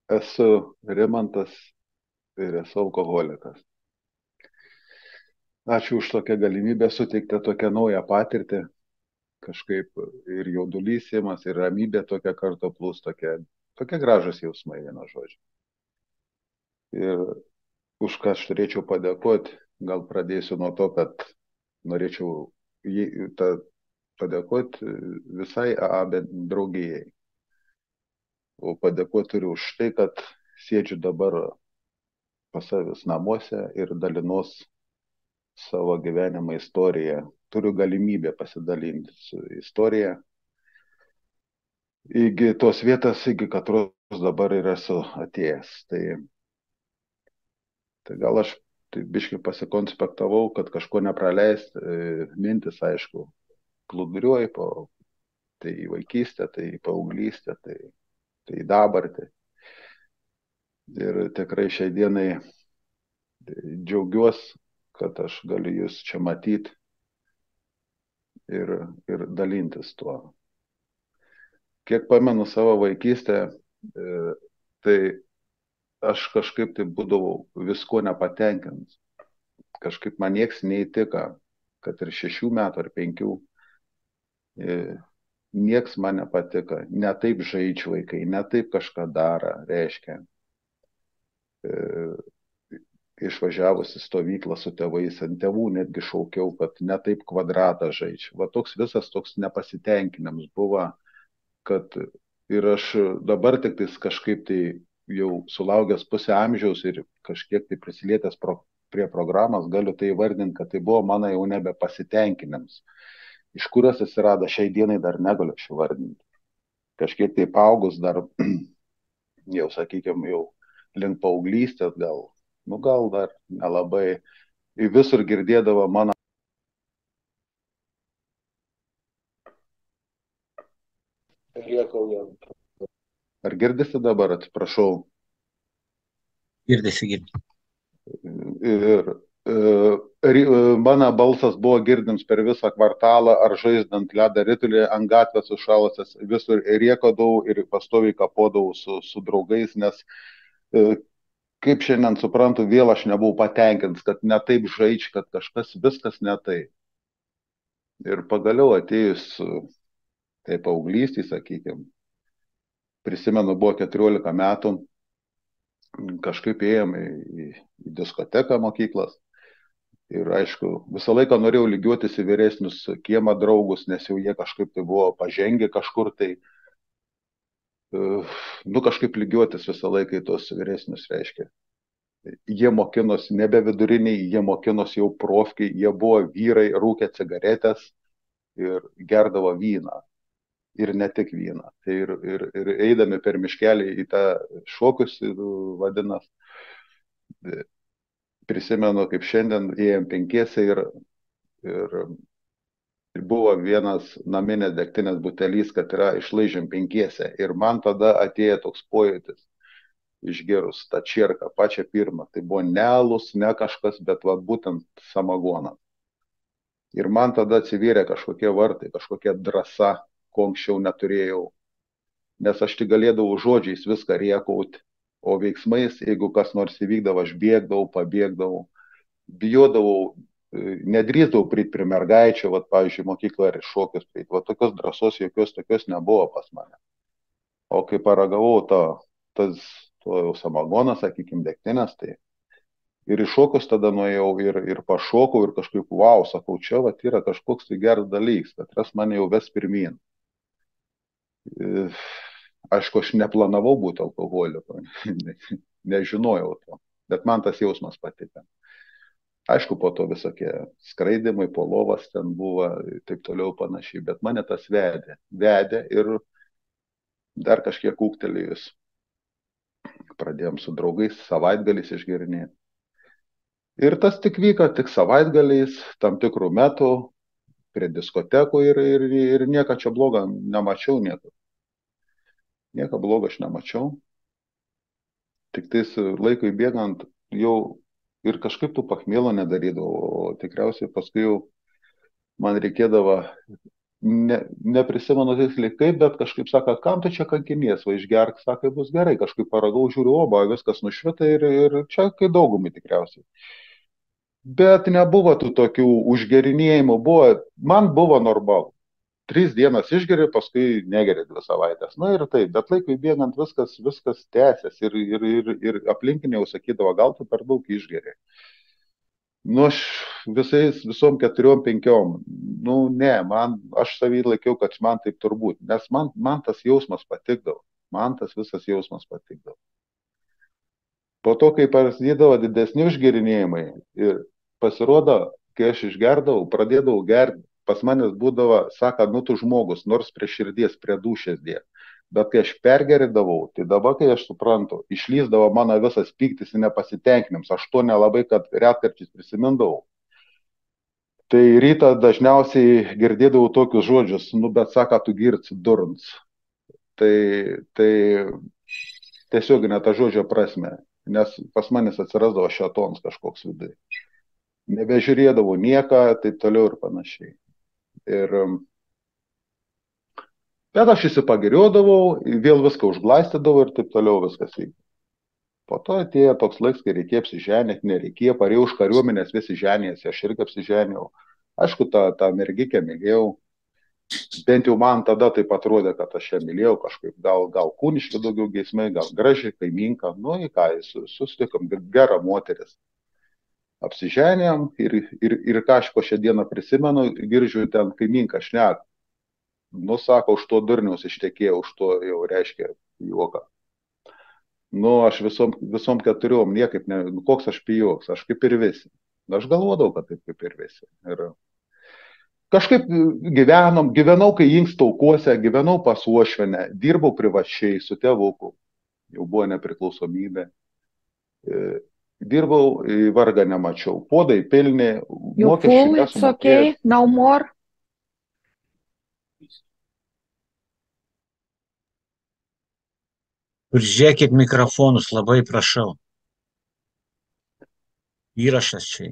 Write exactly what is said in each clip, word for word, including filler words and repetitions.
Esu Rimantas ir esu alkoholikas. Ačiū už tokią galimybę suteikti tokią naują patirtį. Kažkaip ir jaudulys įmas, ir ramybė tokia kartu plus tokia, tokie gražus jausmai, vieno žodžio. Ir už ką aš turėčiau padėkoti, gal pradėsiu nuo to, kad norėčiau jį, ta, padėkoti visai A A draugijai. O padėkoti turiu už tai, kad sėdžiu dabar pas savęs namuose ir dalinos savo gyvenimo istoriją. Turiu galimybę pasidalinti su istorija. Iki tos vietos, iki katros dabar ir esu atėjęs. Tai, tai gal aš tai biškai pasikonspektavau, kad kažko nepraleist. E, mintis, aišku, plūduriuoju, po, tai į vaikystę, tai į paauglystę, tai, tai į dabartį. Ir tikrai šiai dienai džiaugiuosi, kad aš galiu jūs čia matyti ir, ir dalintis tuo. Kiek pamenu savo vaikystę, e, tai aš kažkaip tai būdavau visko nepatenkintas. Kažkaip man nieks neįtika, kad ir šešių metų ar penkių. E, nieks man nepatika. Ne taip žaidžia vaikai, ne taip kažką daro, reiškia. E, išvažiavus į stovyklą su tėvais, ant tėvų netgi šaukiau, kad ne taip kvadratą žaidžia. Va toks visas toks nepasitenkinimas buvo, kad ir aš dabar tik tais kažkaip tai jau sulaukęs pusę amžiaus ir kažkiek tai prisilietęs pro, prie programos, galiu tai įvardinti, kad tai buvo mano jau nebepasitenkinimas. Iš kur jis atsirado, šiai dienai dar negaliu išvardinti. Kažkiek tai paaugus dar, jau sakykime, jau link paauglystės gal, nu gal dar nelabai, visur girdėdavo mano. Ar girdisi dabar, atsiprašau? Girdisi, girdisi. Ir e, mano balsas buvo girdims per visą kvartalą, ar žaisdant ledą ritulį ant gatvės užšalusias, visur rėkodavau ir pastoviai kapodavau su, su draugais, nes e, kaip šiandien suprantu, vėl aš nebuvau patenkintas, kad ne taip žaidž, kad kažkas viskas ne taip. Ir pagaliau atėjus, tai paauglystį, sakykime, prisimenu, buvo keturiolika metų, kažkaip ėjome į, į diskoteką mokyklas. Ir aišku, visą laiką norėjau lygiuotis į vyresnius kiemą draugus, nes jau jie kažkaip tai buvo pažengę kažkur tai. Nu, kažkaip lygiuotis visą laiką į tos vyresnius, reiškia. Jie mokinosi nebe viduriniai, jie mokinosi jau profkiai, jie buvo vyrai, rūkė cigaretės ir gerdavo vyną. Ir ne tik vyną. Tai ir, ir, ir eidami per miškelį į tą šokius, vadinas, prisimenu, kaip šiandien ėjom penkiese ir, ir buvo vienas naminės degtinės butelys, kad yra išlaižėm penkiese. Ir man tada atėjo toks pojūtis, išgerus tą čierką, pačią pirmą. Tai buvo ne alus, ne kažkas, bet va, būtent samagonas. Ir man tada atsivėrė kažkokie vartai, kažkokia drąsa, ko anksčiau neturėjau. Nes aš tik galėdavau žodžiais viską riekauti, o veiksmais, jeigu kas nors įvykdavo, aš bėgdavau, pabėgdavau, bijodavau, nedrįsdavau prieiti prie mergaičio, vat, pavyzdžiui, mokykloje ar šokius prieiti. Va tokios drąsos, jokios tokios nebuvo pas mane. O kai paragavau to, tas, to jau samagoną, sakykime, degtinės, tai ir iš šokius tada nuėjau ir, ir pašokau ir kažkaip, wow, sakau, čia vat yra kažkoks tai geras dalykas, kad ras mane jau ves pirmyn. Aišku, aš neplanavau būti alkoholiku, nežinojau to, bet man tas jausmas patiko. Aišku, po to visokie skraidimai, po lovas ten buvo, taip toliau panašiai, bet mane tas vedė, vedė ir dar kažkiek ūgtelėjus. Pradėjom su draugais savaitgaliais išgerinėti. Ir tas tik vyko tik savaitgaliais, tam tikrų metų, prie diskotekų ir, ir, ir nieko čia blogo nemačiau nieko. Nieko blogo aš nemačiau. Tik tais laikui bėgant jau ir kažkaip tų pachmielo nedarydavau, o tikriausiai paskui jau man reikėdavo ne, neprisimenu tiksliai kaip, bet kažkaip sako, kam tu čia kankinies, va išgerk, sakai, bus gerai, kažkaip paragau, žiūriu, oba, viskas nušvita ir, ir čia kai daugumai tikriausiai. Bet nebuvo tų tokių užgerinėjimų, buvo, man buvo normalu. Tris dienas išgeri, paskui negeri dvi savaitės. Na ir taip, bet laikui bėgant viskas, viskas tęsės ir, ir, ir, ir aplinkiniai jau sakydavo, gal tu per daug išgeri. Nu, aš visais, visom keturiom, penkiom, nu, ne, man, aš savį laikiau, kad man taip turbūt, nes man, man tas jausmas patikdavo, man tas visas jausmas patikdavo. Po to, kai prasidėdavo didesni užgerinėjimai ir pasirodo, kai aš išgerdavau, pradėdavau gerti, pas manęs būdavo, sako, nu tu žmogus, nors prie širdies, prie dūšės dėk. Bet kai aš pergeridavau, tai dabar, kai aš suprantu, išlyzdavo mano visas pyktis ir nepasitenkinims, aš to nelabai, kad retkarčiais prisimindavau. Tai rytą dažniausiai girdėdavau tokius žodžius, nu bet sako, tu girts durns. Tai, tai tiesiog ne ta žodžio prasme, nes pas manęs atsirasdavo šėtonas kažkoks vidai. Nebežiūrėdavau nieką, taip toliau ir panašiai. Ir, bet aš įsipagiriodavau, vėl viską užglaistydavau ir taip toliau viskas vyko. Po to atėjo toks laiks, kai reikėjo apsiženyti, nereikėjo, parėjau už kariuomenės, visi ženėsi, aš irgi apsiženiau. Aišku, tą, tą mergikę mylėjau, bent jau man tada taip atrodė, kad aš ją mylėjau kažkaip, gal, gal kūniški daugiau geismai, gal gražiai, kaiminka, nu į ką, susitikom, gera moteris. Apsiženėm ir, ir, ir ką aš po šią dieną prisimenu, girdžiu ten kaiminką šnek. Nu, sako, už to durniaus ištekėjau, už to jau reiškia juoką. Nu, aš visom, visom keturiom niekaip, ne, nu, koks aš pijoks, aš kaip ir visi. Aš galvodavau, kad taip kaip ir visi. Ir kažkaip gyvenom, gyvenau, kai inkstaukuose, gyvenau pas uošvenę, dirbau privačiai su tėvuku, jau buvo nepriklausomybė. Dirbau, vargą nemačiau, podai pilni, mokesčių nesumokėjęs. Okay. No more. Užžiūrėkit mikrofonus, labai prašau. Įrašas čia.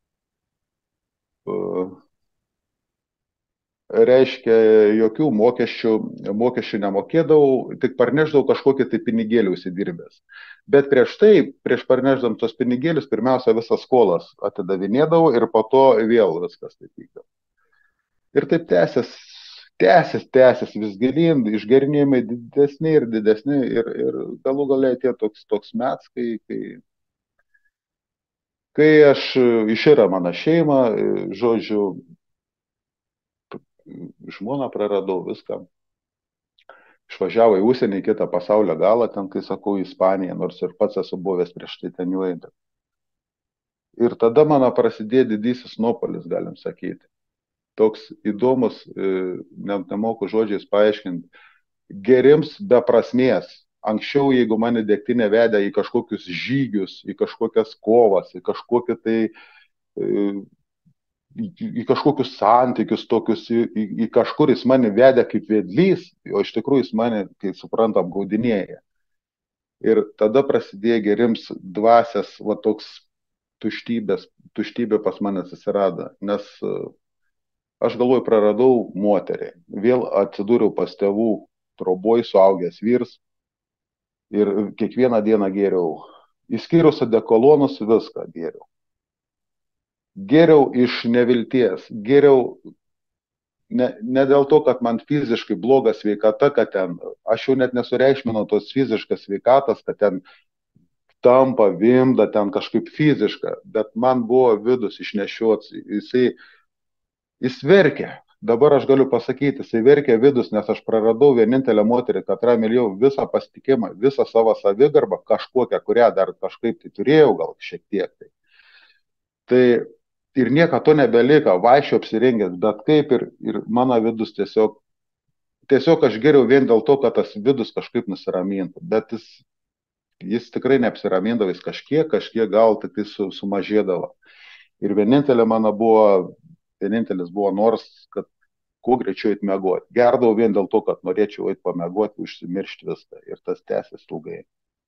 Reiškia, jokių mokesčių, mokesčių nemokėdavau, tik parneždavau kažkokį tai pinigėlių įsidirbęs. Bet prieš tai, prieš parneždam tos pinigėlius, pirmiausia visas skolas atidavinėdavau ir po to vėl viskas taip vykdavo. Ir taip tęsės, tęsės, tęsės vis gilyn, išgerinėjimai didesni ir didesni ir, ir galų galiai tie toks, toks mets, kai, kai, kai aš išėra mano šeimą, žodžiu, žmoną praradau viską. Išvažiavo į užsienį, kitą pasaulio galą, ten, kai sakau, į Ispaniją, nors ir pats esu buvęs prieš tai ten juojant. Ir tada mano prasidėjo didysis nuopolis, galim sakyti. Toks įdomus, net nemoku žodžiais paaiškinti, gerims be prasmės. Anksčiau, jeigu mane degtinė vedė į kažkokius žygius, į kažkokias kovas, į kažkokį tai į kažkokius santykius tokius, į, į, į kažkur jis mane vedė kaip vedlys, o iš tikrųjų jis mane, kai supranta, apgaudinėja. Ir tada prasidėjo gerims dvasias, va toks tuštybės, tuštybė pas mane atsirado, nes aš galvoju, praradau moterį, vėl atsidūriau pas tėvų troboj, suaugęs vyrs ir kiekvieną dieną gėriau, įskyrus odekolonus, viską gėriau. Geriau iš nevilties, geriau ne, ne dėl to, kad man fiziškai bloga sveikata, kad ten, aš jau net nesureikšminau tos fiziškas sveikatas, kad ten tampa, vimda, ten kažkaip fiziška, bet man buvo vidus išnešiots, jisai, jis verkia. Dabar aš galiu pasakyti, jisai verkia vidus, nes aš praradau vienintelę moterį, katrą mylėjau visą pasitikimą, visą savo savigarbą, kažkokią, kurią dar kažkaip tai turėjau, gal šiek tiek tai. Tai ir nieko to nebelika, vaikščiau apsirengęs, bet kaip ir, ir mano vidus tiesiog, tiesiog aš geriau vien dėl to, kad tas vidus kažkaip nusiramintų, bet jis, jis tikrai neapsiramindavo, jis kažkiek, kažkiek gal tik tai su, sumažėdavo. Ir vienintelė mano buvo, vienintelis buvo nors, kad kuo greičiau eit miegoti. Gerdavau vien dėl to, kad norėčiau eit pamiegoti, užsimiršti viską ir tas tęsės ilgai.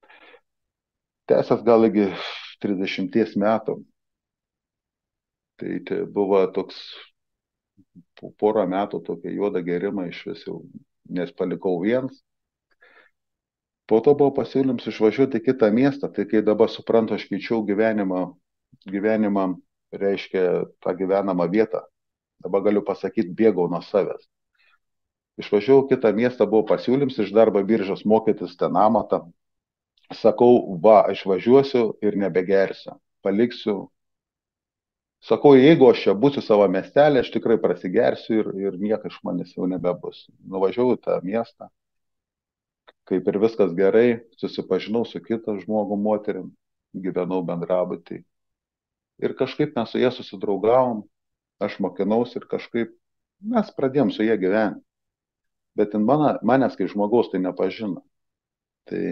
Tęsės gal iki trisdešimties metų. Tai, tai buvo toks po porą metų tokią juodą gėrimą iš vis jau, nes palikau viens. Po to buvo pasiūlymas išvažiuoti į kitą miestą, tai kai dabar suprantu, aš keičiau gyvenimą, gyvenimą reiškia tą gyvenamą vietą. Dabar galiu pasakyti, bėgau nuo savęs. Išvažiavau kitą miestą, buvo pasiūlymas iš darbo biržos mokytis ten amatą. Sakau, va, aš važiuosiu ir nebegersiu, paliksiu. Sakau, jeigu aš čia būsiu savo miestelį, aš tikrai prasigersiu ir, ir niekas iš manęs jau nebebus. Nuvažiavau į tą miestą, kaip ir viskas gerai, susipažinau su kitą žmogų moterim, gyvenau bendrabutį. Ir kažkaip mes su jie susidraugavom, aš mokinausi ir kažkaip mes pradėjom su jie gyventi. Bet man, manęs kaip žmogaus tai nepažino. Tai,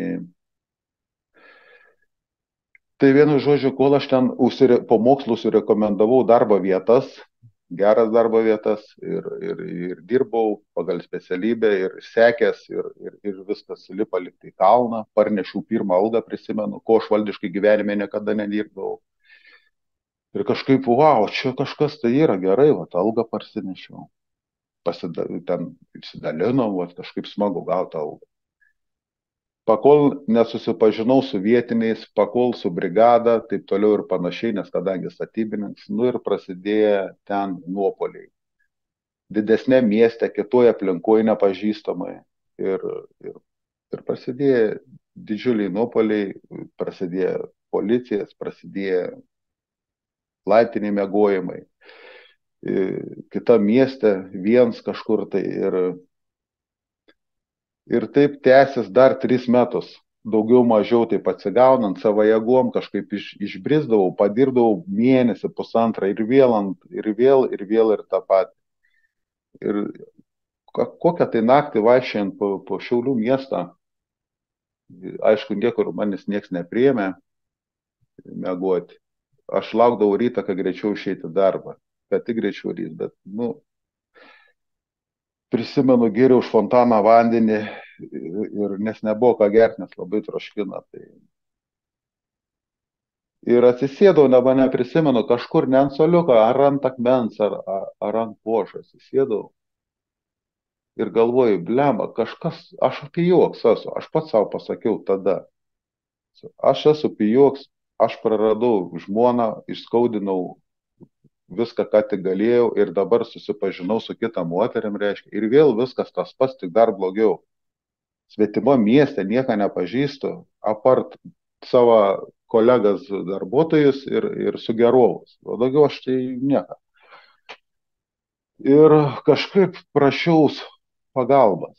tai vienu žodžiu, kol aš ten užsire, po mokslų surekomendavau darbo vietas, geras darbo vietas ir, ir, ir dirbau pagal specialybę ir sekęs ir, ir, ir viskas lipa likti į kalną, parnešiau pirmą algą, prisimenu, ko aš valdiškai gyvenime niekada nedirbdavau. Ir kažkaip, wow, čia kažkas tai yra gerai, va, algą parsinešiau. Pasida, ten įsidalinom, va, kažkaip smagu gauti algą. Pakol nesusipažinau su vietiniais, pakol su brigada, taip toliau ir panašiai, nes kadangi statybininkas, nu ir prasidėjo ten nuopoliai. Didesnė mieste, kitoje aplinkoje nepažįstamai. Ir, ir, ir prasidėjo didžiuliai nuopoliai, prasidėjo policijas, prasidėjo laiptiniai miegojimai. Kita mieste, viens kažkur tai. Ir, ir taip tęsis dar tris metus. Daugiau mažiau taip atsigaunant savo jėgom, kažkaip iš, išbrisdavau, padirbdavau mėnesį, pusantrą ir vėl, ant, ir vėl, ir vėl ir tą patį. Ir kokią tai naktį vaikščiant po, po Šiaulių miestą, aišku, niekur manis nieks nepriėmė miegoti. Aš laukdavau rytą, kad greičiau išeiti darbą, kad tik greičiau ryt, bet, nu, prisimenu, gėriau už fontaną vandenį, ir, nes nebuvo ką gerti, nes labai troškina. Tai... Ir atsisėdau, dabar neprisimenu, kažkur ne ant soliuko, ar ant akmens, ar, ar, ar ant pošo atsisėdau. Ir galvoju, blemba, kažkas, aš pijoks esu, aš pats savo pasakiau tada. Aš esu pijoks, aš praradau žmoną, išskaudinau viską, ką tik galėjau ir dabar susipažinau su kita moterim, reiškia. Ir vėl viskas tas pats, tik dar blogiau. Svetimo mieste nieką nepažįstu, apart savo kolegas darbuotojus ir, ir sugerovus. O daugiau aš tai nieką. Ir kažkaip prašiau pagalbas.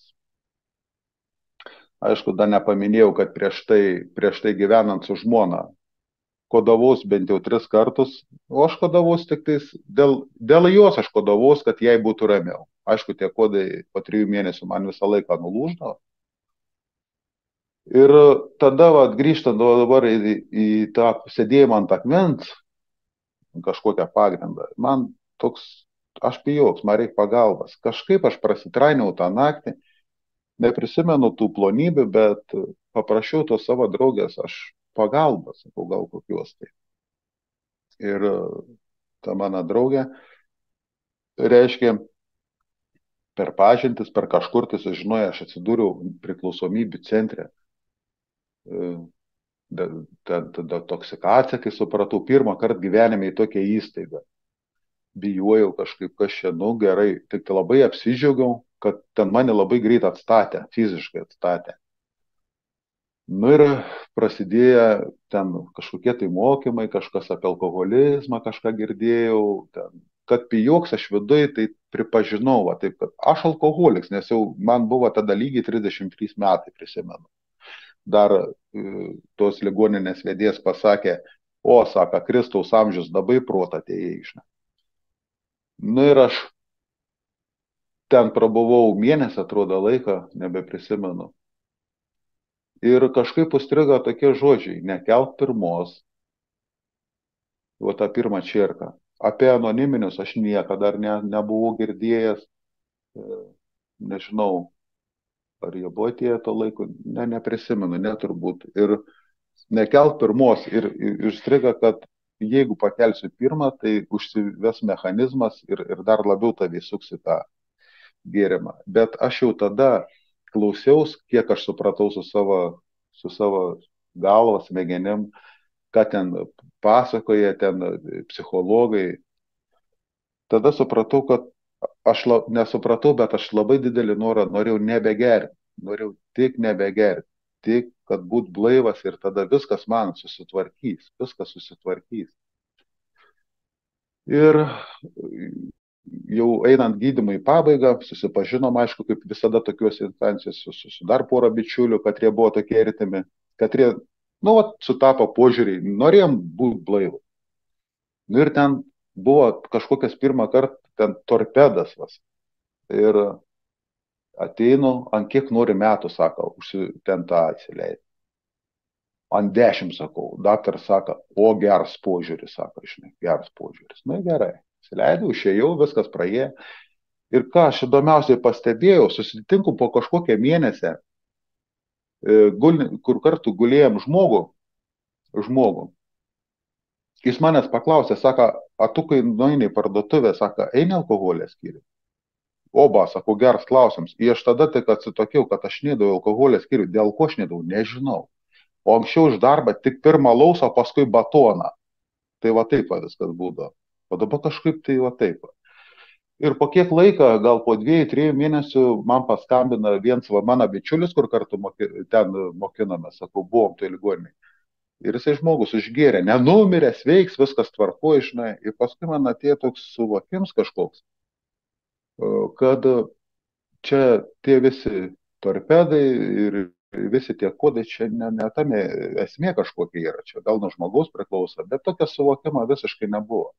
Aišku, dar nepaminėjau, kad prieš tai, prieš tai gyvenant su žmona, kodavaus bent jau tris kartus, o aš kodavaus tik tais, dėl, dėl jos aš kodavaus, kad jai būtų ramiau. Aišku, tie kodai po trijų mėnesių man visą laiką nulūždavo. Ir tada, va, grįžtant dabar į, į tą sėdėjimą ant akmens, kažkokią pagrindą, man toks, aš pijoks, man reikia pagalbas. Kažkaip aš prasitrainiau tą naktį, neprisimenu tų plonybių, bet paprašiau tos savo draugės, aš pagalbas, sakau, gal kokios tai. Ir ta mano draugė, reiškia, per pažintis, per kažkur tai sužinoję, aš atsidūriau priklausomybių centre. Detoksikacija, kai supratau, pirmą kartą gyvenime į tokią įstaigą. Bijojau kažkaip, kas čia, nu gerai, tik tai labai apsidžiaugiau, kad ten mane labai greit atstatė, fiziškai atstatė. Nu ir prasidėjo ten kažkokie tai mokymai, kažkas apie alkoholizmą, kažką girdėjau, ten, kad pijoks aš viduj, tai pripažinau, va, taip, kad aš alkoholiks, nes jau man buvo tada lygiai trisdešimt trys metai, prisimenu. Dar e, tos ligoninės vedėjas pasakė, o, sako, Kristaus amžius labai protą atėjai išne. Nu ir aš ten prabuvau mėnesį, atrodo, laiką, nebeprisimenu. Ir kažkaip užstrigo tokie žodžiai, nekelk pirmos, o tą pirmą čierką. Apie anoniminius aš niekada dar ne, nebuvau girdėjęs, nežinau, ar jie buvo atėję to laiko, ne, neprisimenu, neturbūt. Ir nekelk pirmos ir užstrigo, kad jeigu pakelsiu pirmą, tai užsives mechanizmas ir, ir dar labiau tavį suks į tą gėrimą. Bet aš jau tada klausiaus, kiek aš supratau su savo, su savo galvos smegenim, ką ten pasakoja ten psichologai. Tada supratau, kad aš la, nesupratau, bet aš labai didelį norą norėjau nebegerti. Norėjau tik nebegerti. Tik, kad būt blaivas ir tada viskas man susitvarkys. Viskas susitvarkys. Ir jau einant gydymui į pabaigą, susipažinom, aišku, kaip visada tokiuose instancijose su, su, su dar porą bičiulių, kad jie buvo tokie artimi, kad jie, nu, vat, sutapo požiūriai, norėjom būti blaivų. Nu ir ten buvo kažkokias pirmą kartą ten torpedas vas. Ir ateinu, ant kiek nori metų, sako, užsi ten tą atsileidai. Ant dešimt, sakau. Daktaras sako, o geras požiūris, sako, žinai, geras požiūris. Nu gerai. Atsileidau, išėjau, viskas praėjo. Ir ką aš įdomiausiai pastebėjau, susitinku po kažkokią mėnesį, kur kartu gulėjom žmogų, žmogų. Jis manęs paklausė, sako, a tu kai nueini į parduotuvę, sako, eini alkoholės skyrių. Oba, sako, geras klausimas. Ir aš tada tik atsitokiau, kad aš neidavau alkoholės skyrių. Dėl ko aš neidavau, nežinau. O anksčiau už darbą tik pirmą lausą, paskui batoną. Tai va taip va viskas būdavo. O dabar kažkaip tai va taip. Ir po kiek laiko, gal po dviejų, trijų mėnesių, man paskambina vienas va mano bičiulis, kur kartu moki, ten mokiname, sakau, buvom tai ligoninėje. Ir jisai žmogus užgėrė, nenumirė, sveiks, viskas tvarko, žinai. Ir paskui man atėjo toks suvokims kažkoks, kad čia tie visi torpedai ir visi tie kodai, čia ne, ne tame esmė kažkokia yra, čia gal nuo žmogaus priklauso, bet tokio suvokimo visiškai nebuvo.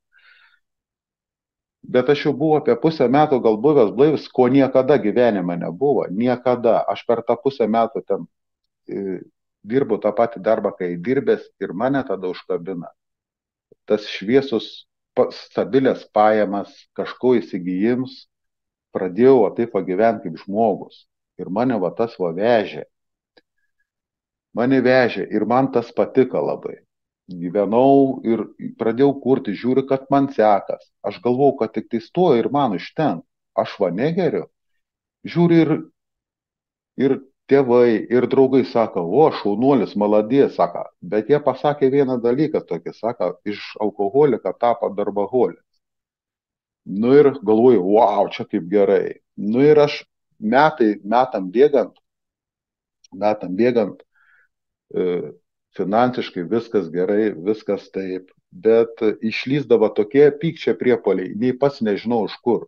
Bet aš jau buvau apie pusę metų gal buvęs blaivis, ko niekada gyvenime nebuvo, niekada. Aš per tą pusę metų ten e, dirbu tą patį darbą, kai dirbęs ir mane tada užkabina. Tas šviesus, stabilės pajamas, kažko įsigijims, pradėjau va, taip pagyventi kaip žmogus. Ir mane va tas va vežė. Mane vežė ir man tas patiko labai. Gyvenau ir pradėjau kurti, žiūriu, kad man sekas. Aš galvau, kad tik tai stoja ir man iš ten. Aš va negeriu. Žiūriu ir, ir tėvai, ir draugai sako, o, šaunuolis, maladės, sako. Bet jie pasakė vieną dalyką tokį, sako, iš alkoholika tapo darboholis. Nu ir galvoju, wow, čia kaip gerai. Nu ir aš metai, metam bėgant, metam bėgant, e, finansiškai viskas gerai, viskas taip, bet išlysdavo tokie pykčia priepuoliai, nei pats nežinau iš kur.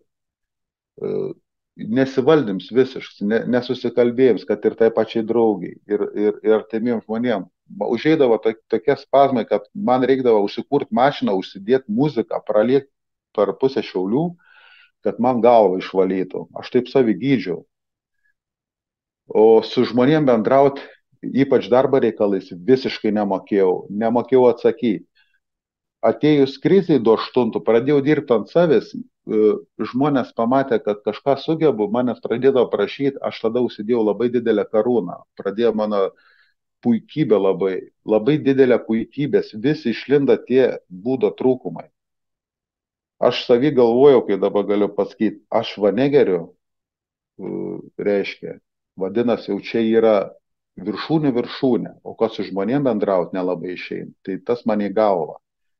Nesivaldyms visiškai, ne, nesusikalbėjams, kad ir tai pačiai draugiai ir, ir, ir artimiems žmonėms. Užeidavo to, tokie spazmai, kad man reikdavo užsikurti mašiną, užsidėti muziką, praliekti per pusę Šiaulių, kad man galvą išvalytų. Aš taip savi gydžiau. O su žmonėm bendrauti, ypač darbo reikalais, visiškai nemokėjau, nemokėjau atsakyti. Atėjus kriziai du aštuntų, pradėjau dirbti ant savęs, žmonės pamatė, kad kažką sugebu, manęs pradėdavo prašyti, aš tada užsidėjau labai didelę karūną, pradėjo mano puikybė labai, labai didelė puikybės, vis išlinda tie būdo trūkumai. Aš savį galvojau, kai dabar galiu pasakyti, aš va negeriu, reiškia, vadinasi, jau čia yra viršūnė viršūnė, o kas su žmonėm bendrauti nelabai išeina. Tai tas man į galvą.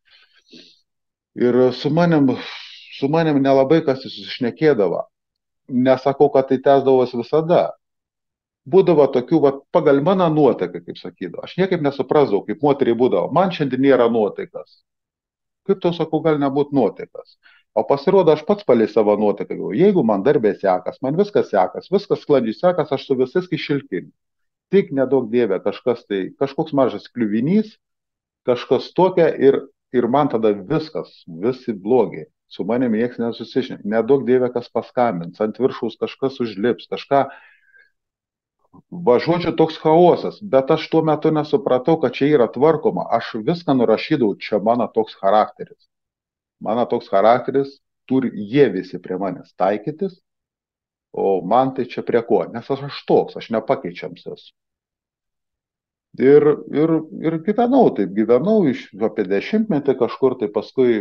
Ir su manim, su manim nelabai kas susišnekėdavo. Nesakau, kad tai tęsdavos visada. Būdavo tokių, va, pagal mano nuotaiką, kaip sakydavo. Aš niekaip nesuprasdavau, kaip moteriai būdavo. Man šiandien nėra nuotaikas. Kaip to sakau, gali nebūti nuotaikas. O pasirodo, aš pats palei savo nuotaiką. Jeigu man darbė sekas, man viskas sekas, viskas sklandžiai sekas, aš su visais kišilkini. Tik nedaug dievė kažkas tai, kažkoks mažas kliuvinys, kažkas tokia ir, ir man tada viskas, visi blogi. Su manimi nieks nesusišnė. Nedaug dievė kas paskambins, ant viršaus kažkas užlips, kažką. Va, žodžiu, toks chaosas, bet aš tuo metu nesupratau, kad čia yra tvarkoma. Aš viską nurašydavau, čia mano toks charakteris. Mano toks charakteris, turi jie visi prie manęs taikytis, o man tai čia prie ko, nes aš aš toks, aš nepakeičiams esu. Ir, ir, ir gyvenau, taip gyvenau iš apie dešimtmetį kažkur, tai paskui,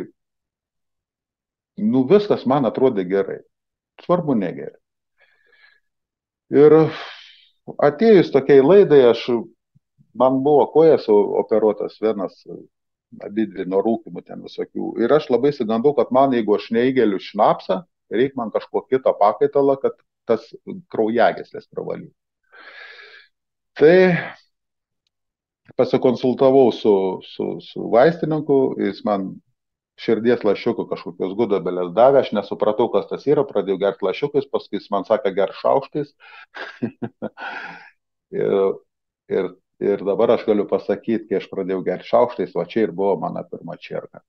nu viskas man atrodė gerai. Svarbu negerai. Ir atėjus tokiai laidai, aš, man buvo kojas operuotas vienas, abidvi nuo rūkimų ten visokių. Ir aš labai sigandau, kad man, jeigu aš neįgeliu šnapsą, reikia man kažko kito pakaitalą, kad tas kraujagyslės pravalyti. Tai pasikonsultavau su, su, su vaistininku, jis man širdies lašiukų kažkokios gudobelės davė, aš nesupratau, kas tas yra, pradėjau gerti lašiukais, paskui jis man sakė ger šaukštais. ir, ir, ir dabar aš galiu pasakyti, kai aš pradėjau gerti šaukštais, va čia ir buvo mano pirma čierka.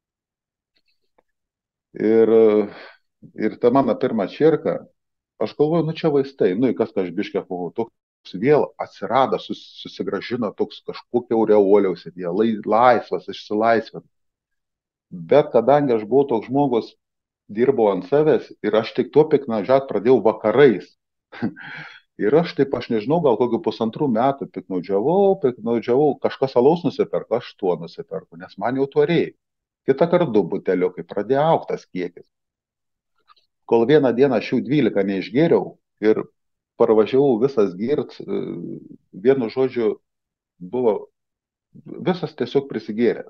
Ir, ir ta mano pirma čierka, aš galvoju, nu čia vaistai, nu į kas aš biškę buvau, toks vėl atsirado, sus, susigražino toks kažkokia aureoliaus, laisvas, išsilaisvina. Bet kadangi aš buvau toks žmogus, dirbau ant savęs ir aš tik tuo piknaudžiaut pradėjau vakarais. Ir aš taip, aš nežinau, gal kokiu pusantrų metų piknaudžiavau, piknaudžiavau, kažkas alaus nusipirko, aš tuo nusipirku, nes man jau to reikia. Kitą kartą du buteliukai, pradėjo auktas kiekis. Kol vieną dieną aš jų dvylika neišgėriau ir parvažiavau visas girt, vienu žodžiu, buvo visas tiesiog prisigėrė.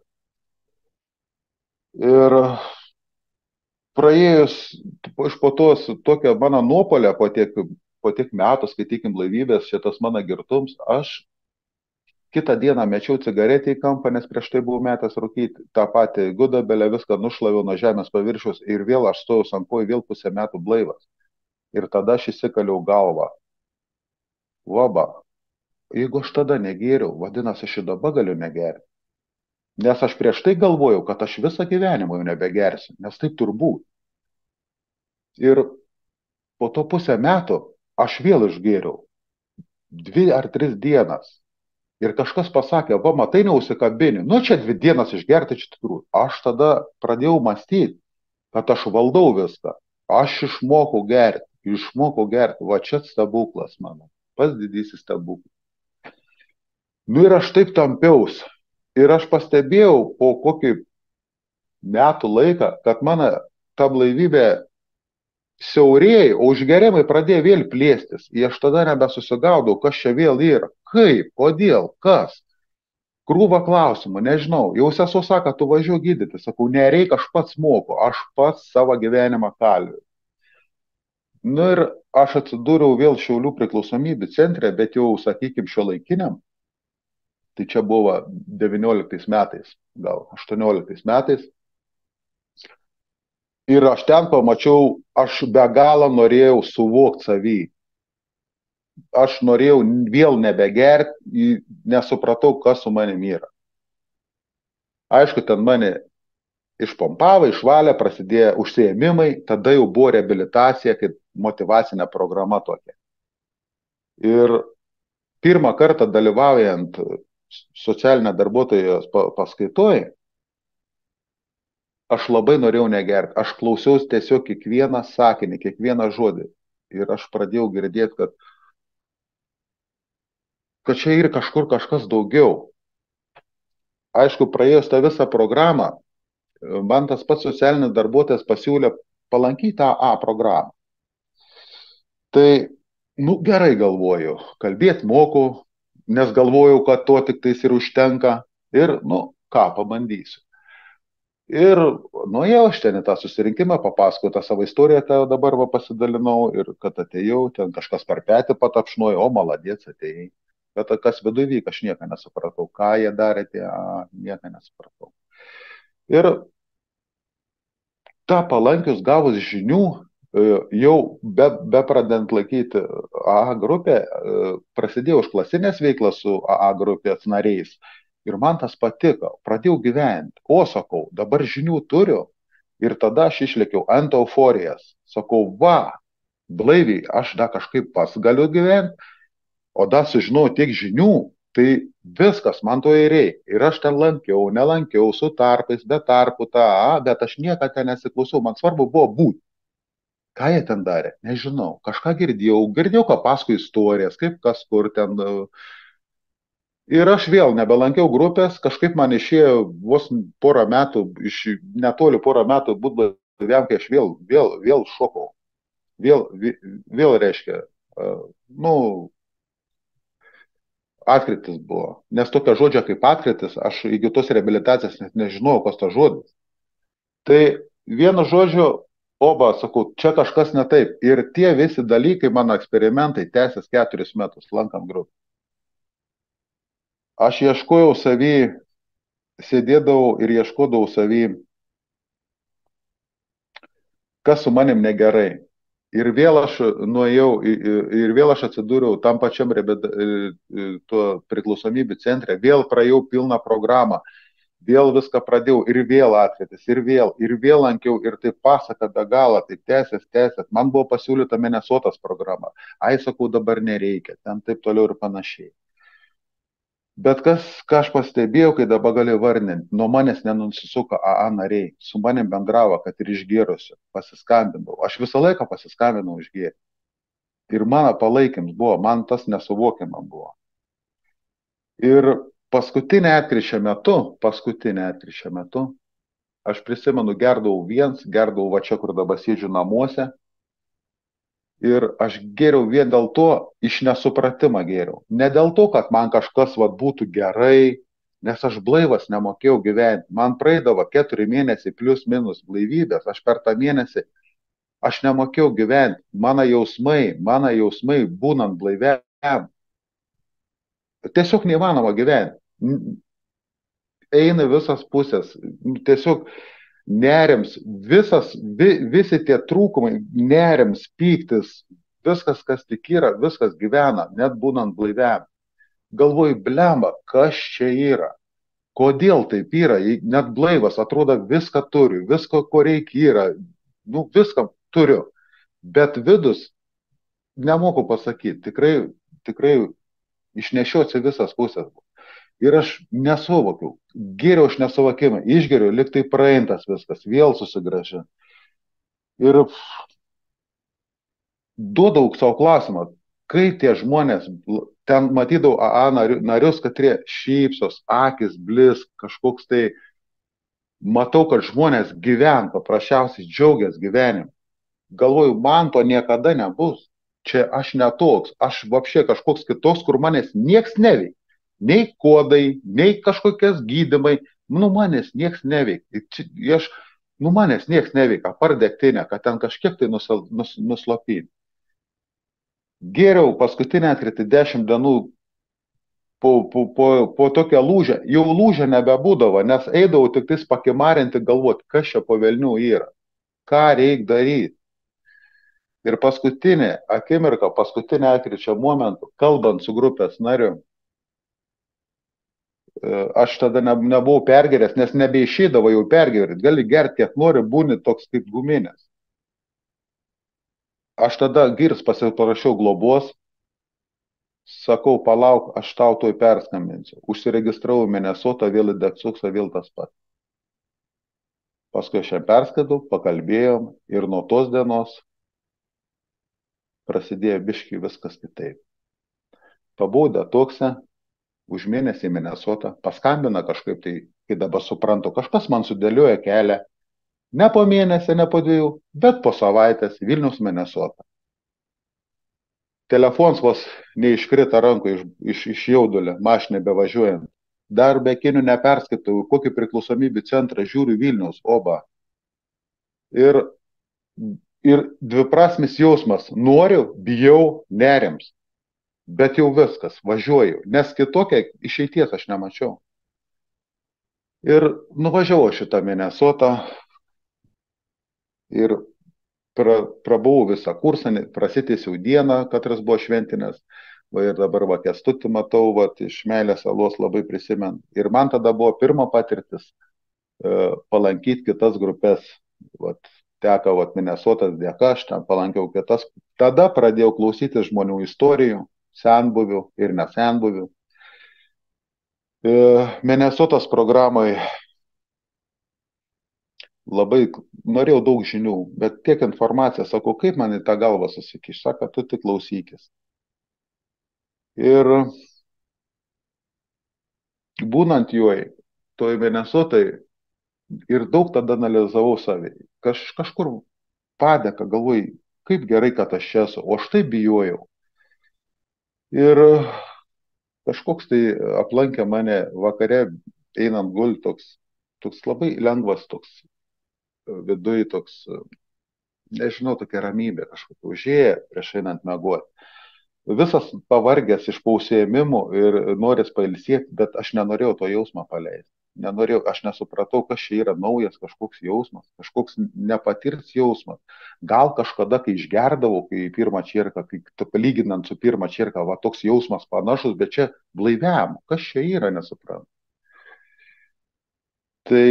Ir praėjus iš po tos tokią mano nuopolę, po tiek, po tiek metų, skaitykim, blaivybės, šitas mano girtums, aš kitą dieną mečiau cigaretę į kampą, nes prieš tai buvau metęs rūkyti tą patį gudobelę, viską nušlaviau nuo žemės paviršiaus ir vėl aš stojau ant kojų, vėl pusę metų blaivas. Ir tada aš įsikaliau galvą. Vaba, jeigu aš tada negėriau, vadinasi, aš ir dabar galiu negerti. Nes aš prieš tai galvojau, kad aš visą gyvenimą jau nebegersiu, nes taip turbūt. Ir po to pusę metų aš vėl išgėriau. Dvi ar tris dienas. Ir kažkas pasakė, va, matai, neusikabini. Nu, čia dvi dienas išgerti, čia tikrųjų. Aš tada pradėjau mąstyti, kad aš valdau viską. Aš išmokau gerti, išmokau gerti. Va, čia stebuklas mano. Pats didysis stebuklas. Nu ir aš taip tampiaus. Ir aš pastebėjau po kokį metų laiką, kad mano ta blaivybė siaurėjai, o užgerimai pradėjo vėl plėstis. Ir aš tada nebesusigaudau, kas čia vėl yra. Kaip, kodėl, kas? Krūva klausimų, nežinau. Jau sesuo sako, tu važiuok gydyti. Sakau, nereik, aš pats moku, aš pats savo gyvenimą kalviu. Nu ir aš atsidūriau vėl Šiaulių priklausomybių centre, bet jau, sakykim, šiuolaikiniam. Tai čia buvo devynioliktais metais, gal aštuonioliktais metais. Ir aš ten pamačiau, aš be galo norėjau suvokti savį. Aš norėjau vėl nebegerti, nesupratau, kas su manim yra. Aišku, ten mane išpompavo, išvalė, prasidėjo užsiėmimai, tada jau buvo reabilitacija, kaip motyvacinė programa tokia. Ir pirmą kartą dalyvaujant socialinę darbuotojos paskaitoje, aš labai norėjau negerti. Aš klausiausi tiesiog kiekvieną sakinį, kiekvieną žodį. Ir aš pradėjau girdėti, kad, kad čia yra kažkur kažkas daugiau. Aišku, praėjus tą visą programą, man tas pats socialinis darbuotojas pasiūlė palankyti tą A programą. Tai, nu, gerai galvoju, kalbėti moku, nes galvojau, kad to tik tais ir užtenka. Ir, nu, ką, pabandysiu. Ir nuėjau aš ten į tą susirinkimą, papasakau tą savo istoriją, tą dabar va pasidalinau ir kad atėjau, ten kažkas per petį patapšnojo, o maladėts atėjai. Bet kas viduj vyk, aš nieko nesupratau, ką jie darė, tie, nieko nesupratau. Ir tą palankius gavus žinių, jau be, be pradant laikyti A A grupę, prasidėjo užklasinės veiklas su A A grupės nariais. Ir man tas patiko, pradėjau gyventi, o sakau, dabar žinių turiu ir tada aš išlėkiau ant euforijas. Sakau, va, blaiviai, aš da kažkaip pas galiu gyventi, o da sužinau tiek žinių, tai viskas, man to ir reikia. Ir aš ten lankiau, nelankiau, su tarpais, be tarpų, tą, bet aš nieką ten nesiklausau, man svarbu buvo būti. Ką jie ten darė? Nežinau, kažką girdėjau, girdėjau, ką paskui istorijas, kaip kas kur ten... Ir aš vėl nebelankiau grupės, kažkaip man išėjo vos porą metų, iš netoli porą metų būt blaiviam, kai aš vėl, vėl, vėl šokau. Vėl, vėl, vėl reiškia, uh, nu, atkritis buvo. Nes tokio žodžio kaip atkritis, aš iki tos reabilitacijos net nežinojau, kas tas žodis. Tai vienu žodžiu, oba, sakau, čia kažkas ne taip. Ir tie visi dalykai, mano eksperimentai, tęsis keturis metus, lankant grupę. Aš ieškojau savy, sėdėdavau ir ieškodavau savy, kas su manim negerai. Ir vėl aš nuėjau, ir vėl aš atsidūriau tam pačiam tuo priklausomybių centre, vėl praėjau pilną programą, vėl viską pradėjau ir vėl atkritis, ir vėl, ir vėl lankiau, ir taip pasaka be galo, taip tęsės, tęsės. Man buvo pasiūlyta Minnesotos programa. Ai, sakau, dabar nereikia, ten taip toliau ir panašiai. Bet kas, ką aš pastebėjau, kai dabar galiu vardinti, nuo manęs nenusisuko A A nariai, su manim bendravo, kad ir išgėrusiu, pasiskambindavau. Aš visą laiką pasiskambinau išgėrti. Ir mano palaikymas buvo, man tas nesuvokiama buvo. Ir paskutinę atkryčio metu, paskutinę atkryčio metu, aš prisimenu, gerdavau viens, gerdavau va čia, kur dabar sėdžiu namuose. Ir aš gėriau vien dėl to, iš nesupratimą gėriau. Ne dėl to, kad man kažkas vat, būtų gerai, nes aš blaivas nemokėjau gyventi. Man praeidavo keturi mėnesiai plus minus blaivybės, aš per tą mėnesį, aš nemokėjau gyventi. Mano jausmai, mano jausmai būnant blaiviam, tiesiog neįmanoma gyventi. Eina visas pusės, tiesiog nerims, visas, vi, visi tie trūkumai, nerims, pyktis, viskas, kas tik yra, viskas gyvena, net būnant blaiviam. Galvoju, blemba, kas čia yra? Kodėl taip yra? Net blaivas, atrodo, viską turiu, visko, ko reikia yra, nu, viską turiu. Bet vidus, nemoku pasakyti, tikrai, tikrai išnešiosi visas pusės. Ir aš nesuvokiau, gėriau aš nesuvokimą, išgeriu, lyg tai praeintas viskas, vėl susigražia. Ir duodau savo klausimą, kai tie žmonės, ten matydavau A A narius, kad jie šypsos, akis blis, kažkoks tai, matau, kad žmonės gyven, paprasčiausiai džiaugias gyvenimu. Galvoju, man to niekada nebus. Čia aš netoks, aš vapšė kažkoks kitoks, kur manęs nieks neveikia. Nei kodai, nei kažkokias gydymai, nu manęs nieks neveikia. Aš, nu manęs nieks neveikia, apart degtinę, kad ten kažkiek tai nus, nus, nuslopinti. Gėriau paskutinę atkritį dešimt dienų po, po, po, po tokią lūžę. Jau lūžę nebebūdavo, nes eidavau tik tais pakimarinti galvoti, kas čia po velnių yra, ką reikia daryti. Ir paskutinė akimirka, paskutinė atkričio momentų, kalbant su grupės nariu, aš tada ne, nebuvau pergeręs, nes nebeišydavo jau pergerti. Gali gerti, kiek nori, būni toks kaip guminės. Aš tada girs pasiparašiau globos, sakau, palauk, aš tau toj perskambinsiu. Užsiregistravau Minnesotą, vėl į Deksuksą, vėl tas pats. Paskui aš jam perskaidu, pakalbėjom ir nuo tos dienos prasidėjo biškai viskas kitaip. Pabuvau detokse, už mėnesį į Minnesotą, paskambina kažkaip tai, kai dabar suprantu, kažkas man sudėlioja kelią, ne po mėnesį, ne po dviejų, bet po savaitės Vilnius Minnesota. Telefons vos neiškrita rankų iš, iš, iš jaudulio, mašinai bevažiuojant. Dar be akinių neperskaitau, kokį priklausomybių centrą žiūriu Vilniaus, oba. Ir, ir dviprasmis jausmas, noriu, bijau, nerims. Bet jau viskas, važiuoju, nes kitokia išeities aš nemačiau. Ir nuvažiavau šitą Minnesotą ir pra, prabuvau visą kursą, prasitėsiau dieną, katras buvo šventinės, va ir dabar va Kęstutį matau, va iš Meilės salos labai prisimenu. Ir man tada buvo pirma patirtis e, palankyti kitas grupės, va, teka va Minnesotas dėka, aš ten palankiau kitas. Tada pradėjau klausytis žmonių istorijų, senbuvių ir nesenbuvių. E, Minnesotos programai labai norėjau daug žinių, bet tiek informacijos, sakau, kaip man į tą galvą susikiš, sako, tu tik klausykis. Ir būnant juoj, toj Minesotai ir daug tada analizavau savį. Kaž, kažkur padėka, galvoju, kaip gerai, kad aš čia esu, o aš taip bijojau. Ir kažkoks tai aplankė mane vakare, einant gul, toks, toks labai lengvas, toks viduj, toks, nežinau, tokia ramybė kažkokia užėję prieš einant miegoti. Visas pavargęs iš pausėjimimų ir noris pailsėti, bet aš nenorėjau to jausmą paleisti. Nenorėjau, aš nesupratau, kas čia yra naujas kažkoks jausmas, kažkoks nepatirs jausmas. Gal kažkada, kai išgerdavau, kai pirmą čierką, kai palyginant su pirmą čierką, va toks jausmas panašus, bet čia blaiviam, kas čia yra, nesuprantu. Tai,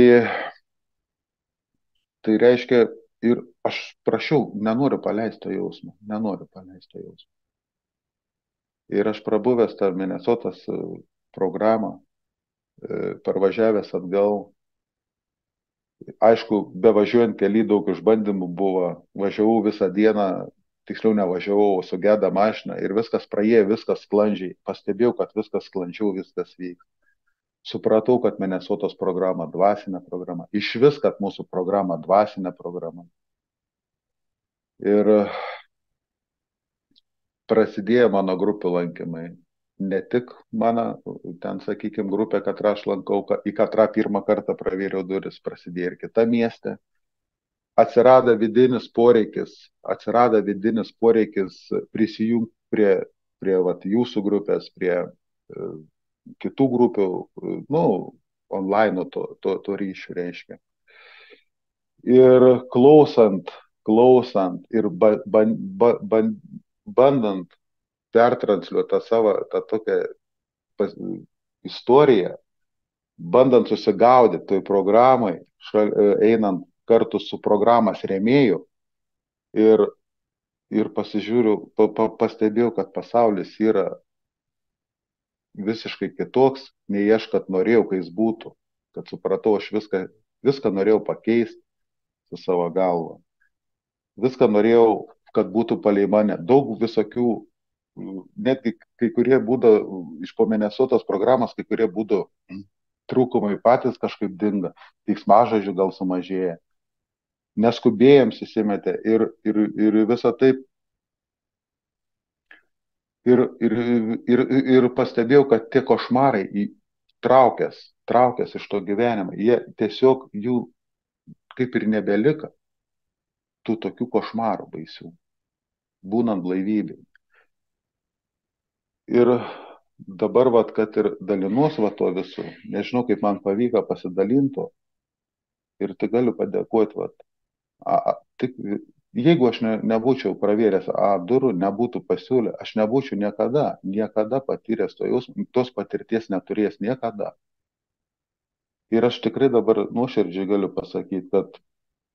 tai reiškia, ir aš prašiau, nenoriu paleisti to jausmo, nenoriu paleisti to jausmo. Ir aš prabuvęs tą Minesotos programą, parvažiavęs atgal, aišku, bevažiuojant keli daug išbandymų buvo, važiavau visą dieną, tiksliau nevažiavau, sugeda mašiną ir viskas praėjo, viskas sklandžiai, pastebėjau, kad viskas sklandžiau, viskas vyks. Supratau, kad Minesotos programa dvasinė programa, iš vis, kad mūsų programa dvasinė programa. Ir prasidėjo mano grupių lankymai. Ne tik mano, ten, sakykime, grupė, katrą aš lankau, į katrą pirmą kartą pravėriau duris, prasidėjo ir kita mieste. Atsirado vidinis poreikis, atsirado vidinis poreikis prisijungti prie, prie vat, jūsų grupės, prie e, kitų grupių, nu, online to, to, to ryšių reiškia. Ir klausant, klausant ir ba, ban, ba, ban, bandant pertransliuoti tą savo, tą tokią pas, istoriją, bandant susigaudyti toj programai, šal, einant kartu su programas rėmėjų ir, ir pasižiūriu, pa, pa, pastebėjau, kad pasaulis yra visiškai kitoks, nei aš, kad norėjau, kai jis būtų, kad supratau, aš viską, viską norėjau pakeisti su savo galva. Viską norėjau, kad būtų palei mane. Daug visokių, netgi kai kurie būdo, iš po Minesotos programos, kai kurie būdo trūkumai patys kažkaip dinga, veiksmažodžių gal sumažėja. Neskubėjams įsimetė ir, ir, ir visą taip. Ir, ir, ir, ir pastebėjau, kad tie košmarai traukės, traukės iš to gyvenimo. Jie tiesiog jų kaip ir nebelika. Tų tokių košmarų baisių, būnant blaivybėj. Ir dabar, vat, kad ir dalinuos va to visų, nežinau, kaip man pavyko pasidalinto, ir tai galiu padėkoti, vat, a, a, tik, jeigu aš ne, nebūčiau pravėręs A durų, nebūtų pasiūlę, aš nebūčiau niekada, niekada patyręs to jausmo, tos patirties neturėjęs niekada. Ir aš tikrai dabar nuoširdžiai galiu pasakyti, kad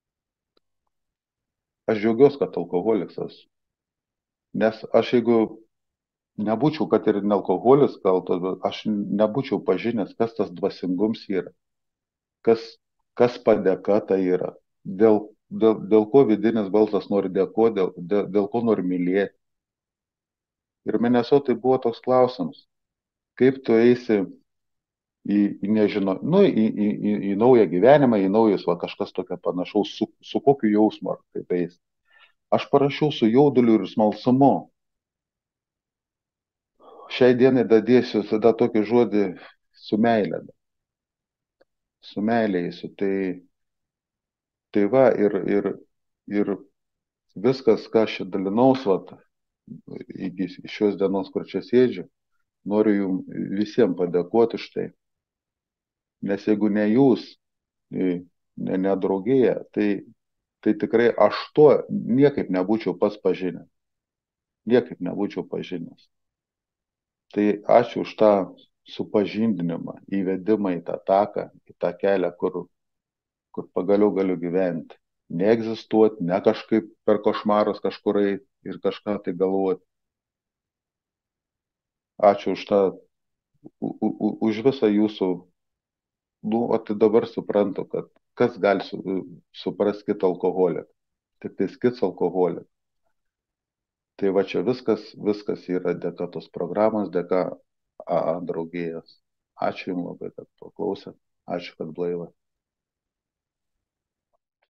aš džiaugiuosi, kad alkoholikas esu. Nes aš jeigu nebūčiau, kad ir ne alkoholis kaltas, aš nebūčiau pažinęs, kas tas dvasingums yra, kas, kas padėka tai yra, dėl, dėl, dėl ko vidinis balsas nori dėkoti, dėl, dėl, dėl ko nori mylėti. Ir Minesotai buvo toks klausimas, kaip tu eisi į, į nežino, nu, į, į, į, į naują gyvenimą, į naujus, va, kažkas tokio panašaus, su, su kokiu jausmu ar kaip eisi. Aš parašiau su jauduliu ir smalsumu. Šiai dienai dadėsiu tada tokį žodį su meilė. Su meilė eisiu. Tai, tai va ir, ir, ir viskas, ką aš dalinaus, vat, iki šios dienos, kur čia sėdžiu, noriu jums visiems padėkoti už tai. Nes jeigu ne jūs, ne, ne draugėje, tai, tai tikrai aš to niekaip nebūčiau pats pažinęs. Niekaip nebūčiau pažinęs. Tai ačiū už tą supažindinimą, įvedimą į tą taką, į tą kelią, kur, kur pagaliau galiu gyventi. Neegzistuoti, ne kažkaip per košmarus kažkur ir kažką tai galvoti. Ačiū už tą, u, u, už visą jūsų, nu, o tai dabar suprantu, kad kas gali su, suprasti kitą alkoholiką. Tik tai kits alkoholikas. Tai va čia viskas, viskas yra dėka tos programos, dėka A A draugijos. Ačiū Jums labai, kad paklausėt. Ačiū, kad blaivas.